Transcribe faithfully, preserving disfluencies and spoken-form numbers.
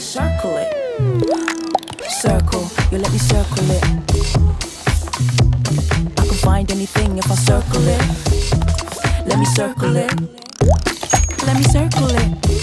circle it. Circle, you let me circle it. I can find anything if I circle it. Let me circle it. Let me circle it.